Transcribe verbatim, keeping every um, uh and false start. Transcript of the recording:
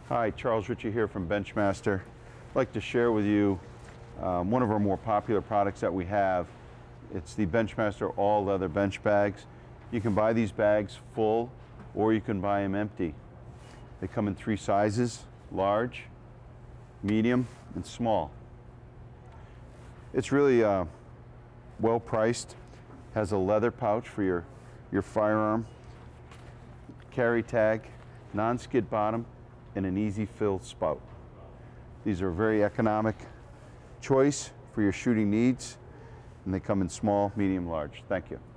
Hi, Charles Ritchie here from Benchmaster. I'd like to share with you um, one of our more popular products that we have. It's the Benchmaster all leather bench bags. You can buy these bags full or you can buy them empty. They come in three sizes: large, medium, and small. It's really uh, well priced. Has a leather pouch for your, your firearm, carry tag, non-skid bottom, and an easy fill spout. These are a very economic choice for your shooting needs, and they come in small, medium, large. Thank you.